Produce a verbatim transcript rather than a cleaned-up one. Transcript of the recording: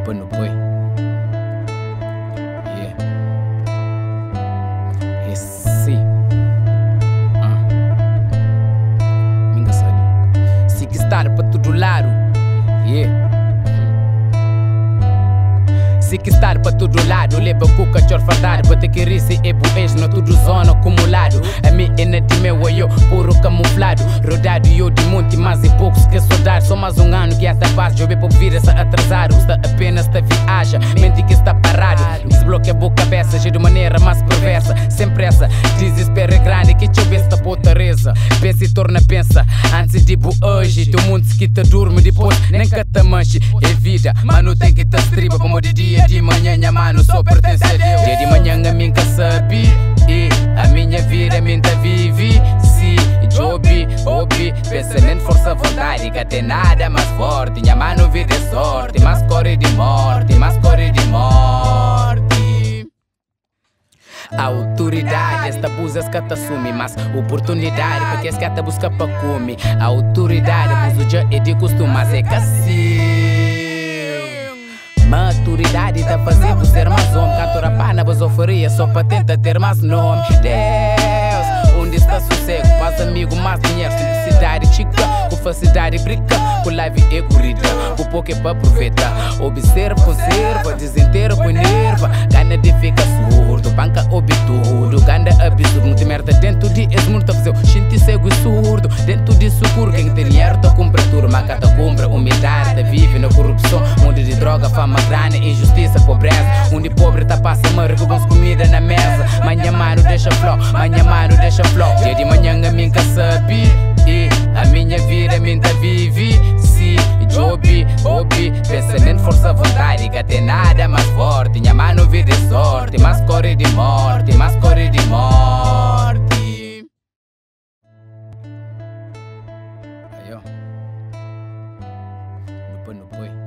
no boy. Yeah. Esse. Ah. Minga sabe. Se que estar para todo lado. Yeah. Se que estar para todo lado, leva cuca chorfadar, bate que risse e boês no tudo zona acumulado. A mim é na de meu eu, puro camuflado. Rodado eu de monte, mas e poucos que soldar. Só mais um ano que esta paz, jovem por vira-se atrasado. Está apenas te viaja, mente que está parado. Desbloqueia a boca cabeça, de maneira mais perversa. Sempre essa, desespero é grande que te ouve esta puta reza. Pensa e torna pensa, antes de bo hoje. Teu mundo se que te dorme depois, nem que te manche. É vida, mano tem que te estriba como de dia. De manhã, minha mano só pertence a Deus. Dia de manhã a mim que sabe, e a minha vida a mim tá vive. Se jobi, hobby, pensamento, força, vontade, que tem nada mais forte. Minha mano vida é sorte, mas corre de morte, mas corre de morte. A autoridade, esta busca que te assume, mas oportunidade, porque esse que te busca para comer. A autoridade, mas o dia é de costume, mas é que assim. Maturidade tá fazendo ser mais homem. Cantora pana, vos oferia só para tentar ter mais nome. Deus, onde está sossego? Paz amigo, mais dinheiro, simplicidade chica. Com facilidade brica, com live e corrida. O pouco é para aproveitar. Observa, conserva, desinteira, põe nerva. Gana de fica surdo, banca obtudo. Ganda absurdo, muita merda dentro de esse mundo tá fazendo. Gente cego e surdo, dentro de sucuro. Quem tem dinheiro tá compra tudo, mas cada compra humildade. Tá vive na corrupção, mundo de droga, fama grande, injustiça, pobreza. Onde pobre tá passa mal, bons comida na mesa. Manhã mano deixa flow, manhã mano deixa flow. Dia de manhã a mim que sabe, e a minha vida a mim tá vive. Se jobi, hobby, pensamento, força, vontade, que tem nada mais forte. Minha mano vida é sorte, mas corre de morte, mas corre de morte. Aí ó, no pano,